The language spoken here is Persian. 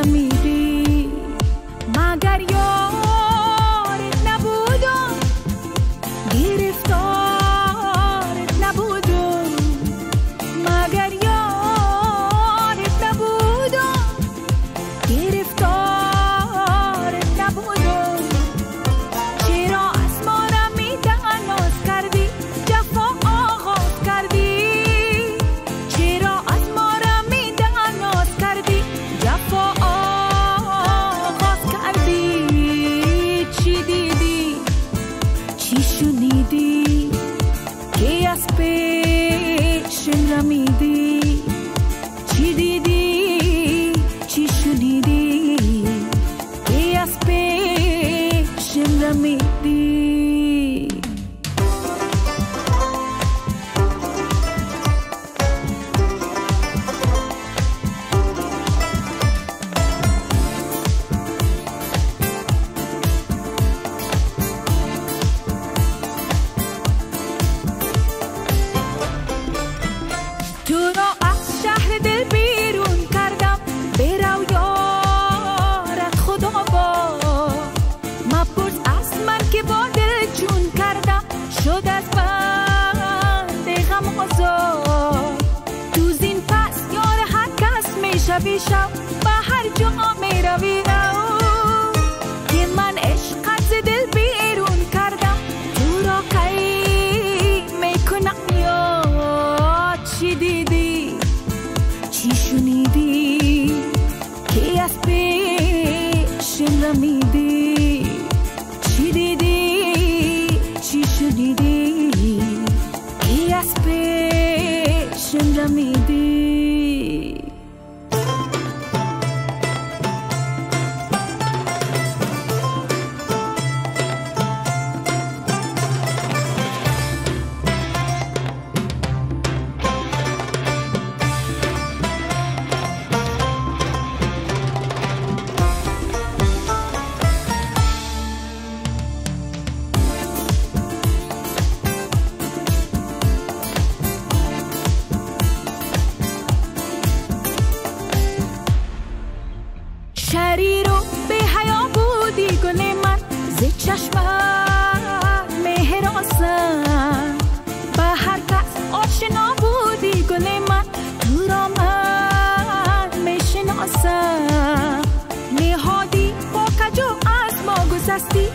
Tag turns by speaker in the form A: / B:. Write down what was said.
A: رمیدی مگر یارت نبودم گرفتارت نبودم مگر یارت نبودم گرفتارت نبودم چرا از ما رمیدن ناز کردی جفا آغاز کردی چرا از ما رمیدن ناز کردی جفا آغاز کردی چی دیدی چی شنیدی که از پیشم رمیدی چی دیدی چی شنیدی که از پیشم رمیدی تو را از شهر دل بیرون کردم برو یارت خدا با مپرس از من که با دل چون کردم شد از بند غم آزاد تو زین پس یار هر کس میشه بیشم به هر جا می روی که من عشقت ز دل بیرون کردم تو را کی میکنم یاد چی دیدی چی شنیدی که از پیشم رمیدی چی دیدی چی شنیدی که از پیشم رمیدی شریر و به حیا بودی گل من ز چشمت مهراسم به هر کس آشنا بودی گل من تو را من میشناسم نهادی با کجا از ما گذشتی